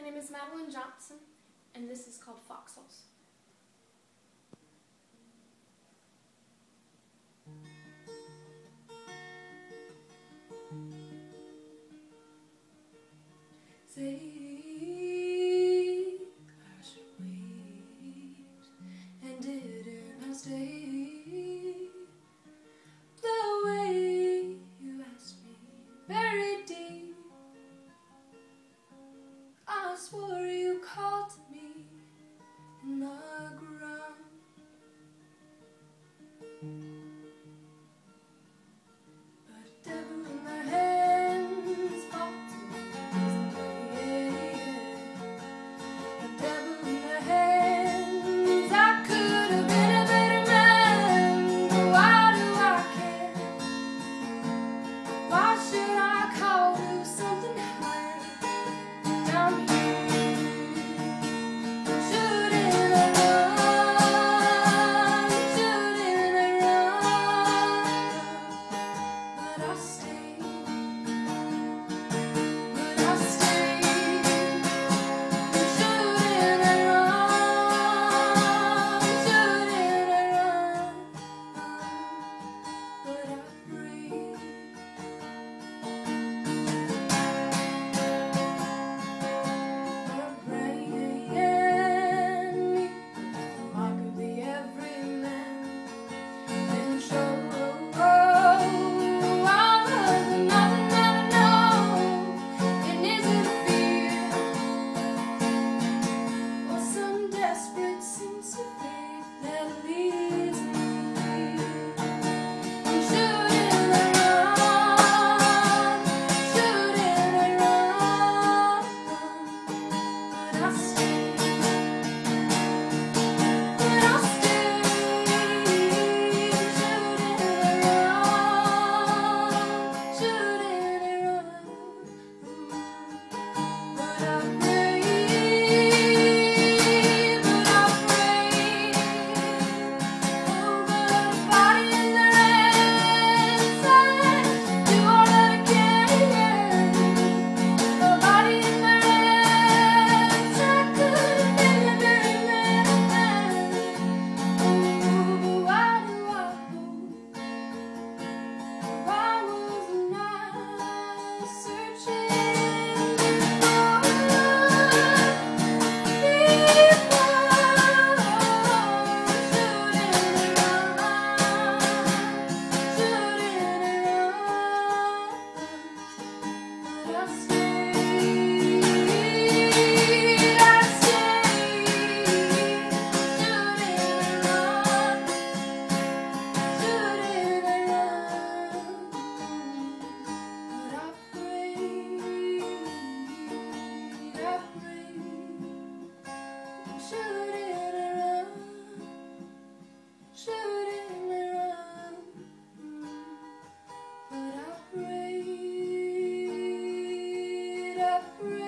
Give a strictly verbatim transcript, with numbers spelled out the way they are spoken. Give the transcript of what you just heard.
name is Madelyn Johnson, and this is called Foxholes. Say I should wait, and didn't I stay the way you asked me, very deep. I swore you called me in the ground. But a devil in their hands fought to me. A devil in their hands. I could have been a better man, but why do I care? Why should I call to something higher down here? But I prayed, I prayed.